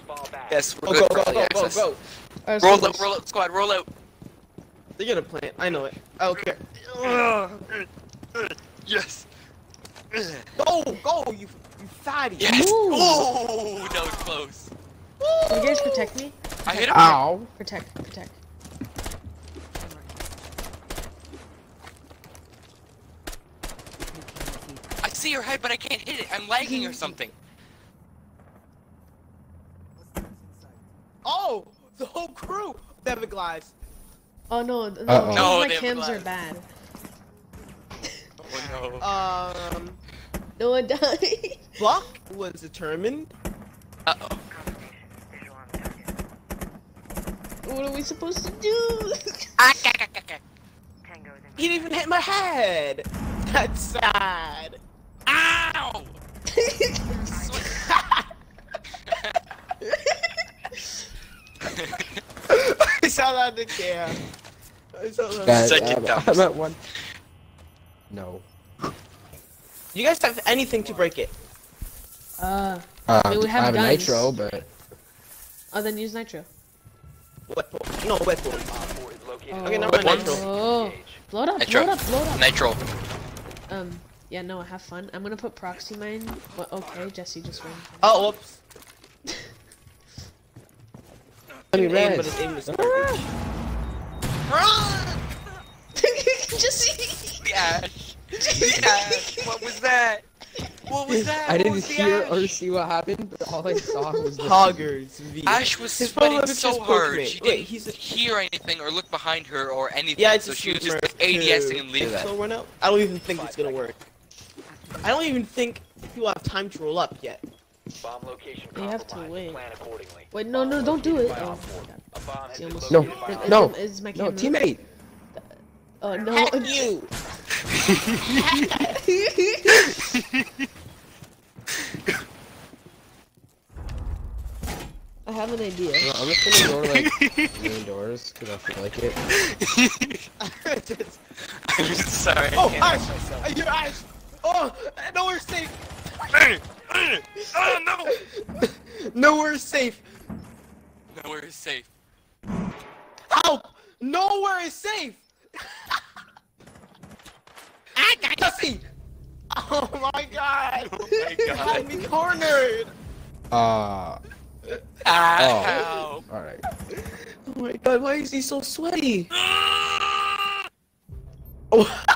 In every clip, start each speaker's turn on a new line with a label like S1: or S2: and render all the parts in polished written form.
S1: Yes, we're
S2: Go,
S1: good
S2: go,
S1: for
S2: go,
S1: early
S2: go, go,
S1: access.
S2: go.
S1: Roll out, squad, roll out.
S2: They're gonna plant. I know it. I don't care.
S1: Yes.
S2: Go, go, you fatty.
S1: Yes.
S3: Move.
S1: Oh, that was close.
S3: Can you guys protect me?
S1: I hit him.
S4: Ow.
S3: Protect.
S1: I see your head, but I can't hit it. I'm lagging or something.
S2: Oh, the whole crew. Devin Glides.
S3: Oh no,
S4: Uh-oh.
S1: No,
S3: my
S1: they have
S3: cams are
S1: glass.
S3: bad.
S1: Oh no.
S3: No one died.
S2: Buck was determined.
S1: Uh-oh.
S3: What are we supposed to do?
S2: He didn't even hit my head. That's sad.
S1: Ow!
S2: I saw that in the cam. I saw that.
S4: Guys,
S1: Such a dumb-
S4: I'm at one. No.
S2: You guys have anything to break it?
S3: mean, we have
S4: I have a
S3: guns.
S4: nitro, but
S3: Oh, then use nitro.
S2: Weapon. No, weapon. Okay, no,
S1: Whip one.
S2: nitro.
S3: Oh, blow it up,
S1: Nitro.
S3: blow it up, blow it up.
S1: Nitro.
S3: Yeah, no, have fun. I'm gonna put proxy mine. But okay, Jesse just ran.
S2: Oh, whoops.
S4: Any
S2: Aim,
S4: res?
S2: but his aim is garbage.
S3: Jesse.
S1: The ash. The ash. What was that? What was that?
S4: I
S1: What
S4: didn't
S1: was the
S4: hear
S1: ash?
S4: or see what happened, but all I saw was the
S2: Hoggers V.
S1: Ash was
S2: His
S1: sweating
S2: phone
S1: so
S2: just
S1: hard.
S2: Pokemon.
S1: She
S2: Wait,
S1: didn't
S2: he's a-
S1: hear anything or look behind her or anything.
S2: Yeah, it's
S1: so
S2: a
S1: she was
S2: super
S1: just ADSing and leaving.
S2: Still run out? I don't even think it's gonna work. I don't even think people have time to roll up yet.
S3: You have to wait. Wait, no, don't do it. Oh my god. He almost-
S4: No,
S3: Is-
S4: no,
S3: is my
S4: no,
S3: camera-
S4: teammate.
S3: Oh no.
S2: Heck you!
S3: I have an idea.
S4: No, I'm just gonna go to like main doors because I feel like it.
S1: I'm sorry.
S2: Oh,
S1: I can't
S2: Ash!
S1: help myself.
S2: You're Ash! Oh, nowhere safe!
S1: Oh no!
S2: Nowhere safe!
S1: Nowhere is safe.
S2: Help! Nowhere is safe! Jesse! Oh my god!
S1: Oh my
S2: You had
S1: god.
S2: me cornered!
S1: Ow.
S4: Alright.
S2: Oh my god, why is he so sweaty? Oh.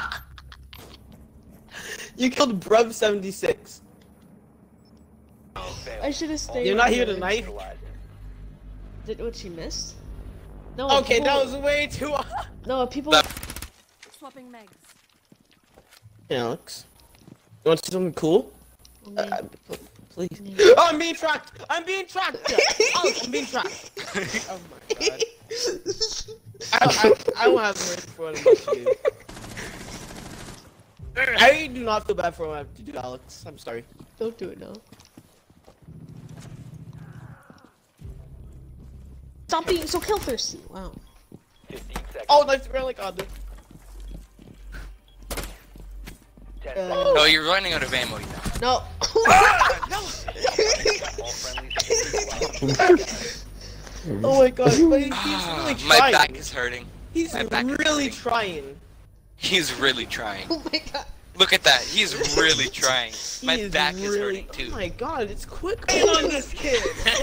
S2: You killed Bruv76.
S3: I should have stayed.
S2: You're not here
S3: there.
S2: tonight?
S3: Did what she missed? No.
S2: Okay,
S3: people,
S2: that was way too.
S3: No, people.
S5: Swapping megs.
S2: Alex, you want to see something cool?
S3: Okay.
S2: Please. Oh, I'm being tracked! I'm being tracked! Alex, I'm being tracked! Oh my god. I won't have mercy for what I'm about to do. I do not feel bad for what I have to do, Alex. I'm sorry.
S3: Don't do it now. Stop being so kill thirsty. Wow.
S2: Oh, nice relic on it.
S1: No, you're running out of ammo.
S3: No.
S2: Oh my god, but he's really trying.
S1: My back is hurting.
S2: He's
S1: my back is
S2: really
S1: hurting.
S2: trying.
S1: He's really trying.
S3: Oh my god.
S1: Look at that. He's really trying. My
S2: He is
S1: back is
S2: really-
S1: hurting
S2: Oh
S1: too.
S2: my god, it's quick on this kid.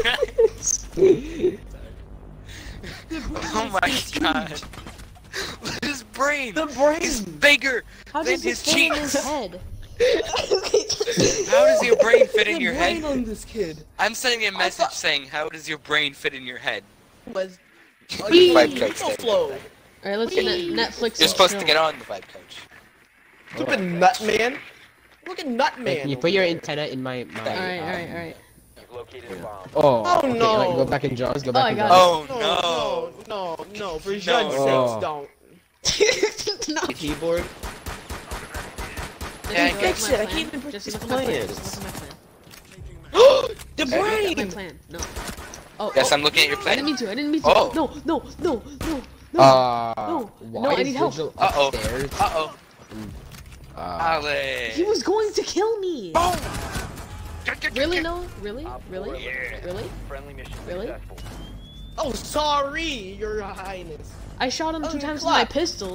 S1: Oh my god. His brain.
S2: The brain.
S1: He's bigger
S3: How
S1: than
S3: does
S1: his
S3: this fit in
S1: cheeks.
S3: his head?
S1: How does your brain fit in
S2: The
S1: your
S2: brain
S1: head?
S2: on this kid
S1: I'm sending a message
S2: thought-
S1: saying, how does your brain fit in your head?
S2: was.
S1: Vibe coach thing.
S2: Flow.
S3: Alright, let's Netflix.
S1: You're supposed to get on the vibe coach.
S2: Stupid nut man. Look at nut
S4: Hey,
S2: man.
S4: can you put your antenna in my
S3: Alright.
S4: Oh, okay,
S2: no.
S4: like, go back in Jaws, go
S3: Oh,
S4: back
S3: I
S4: in
S3: got
S4: Jaws.
S1: Oh
S2: No, for Judge's
S1: No.
S2: sakes, don't.
S3: No.
S2: Keyboard.
S1: Yeah,
S3: Jesse,
S2: fix
S3: look
S2: it, I
S3: at my
S2: can't even
S3: plan. Jesse,
S2: fix
S3: look at my plan.
S2: plans.
S3: Jesse, look at my plan.
S2: The
S3: Look at my
S2: brain.
S3: plan. No. Oh.
S1: Yes,
S3: oh.
S1: I'm looking at your
S3: I
S1: plan.
S3: didn't mean to. I didn't mean to.
S1: Oh.
S3: No. No.
S4: Why
S3: No, I
S4: is
S3: need help.
S4: Vigil
S1: Uh-oh.
S4: upstairs?
S1: Uh-oh.
S4: Uh,
S1: Ale.
S3: He was going to kill me.
S1: Boom!
S3: Really? No. Really?
S1: Yeah.
S3: Really? Friendly mission
S1: Really?
S3: successful.
S2: Oh, sorry, Your Highness.
S1: I shot him
S2: Oh,
S1: 2
S2: you
S1: times with my
S2: clapped.
S1: pistol.